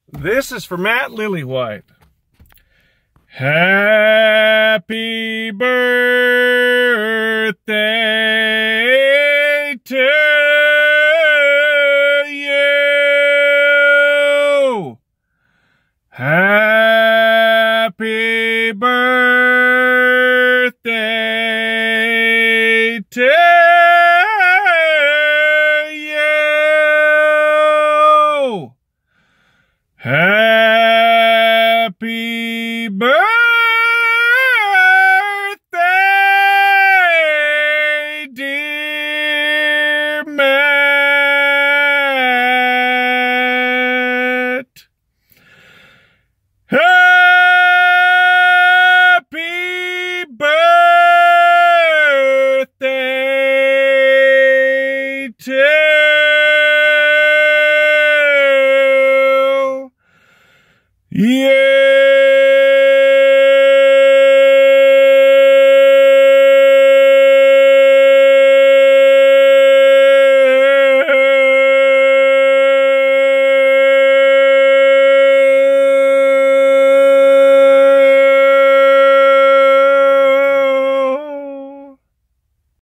This is for Matt Lillywhite. Happy birthday to you. Happy birthday to you. Happy birthday, dear Matt. Happy birthday to you.